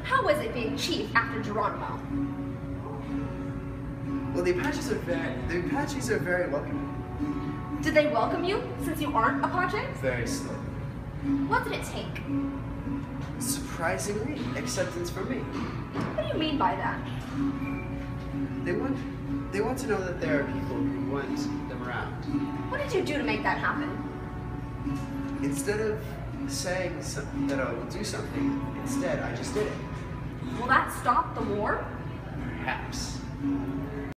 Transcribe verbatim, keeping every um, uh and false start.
How was it being chief after Geronimo? Well, the Apaches are very, the Apaches are very welcoming. Did they welcome you, since you aren't Apache? Very slow. What did it take? Surprisingly, acceptance from me. What do you mean by that? They want, they want to know that there are people who want them around. What did you do to make that happen? Instead of saying some, that I will do something, instead I just did it. Will that stop the war? Perhaps.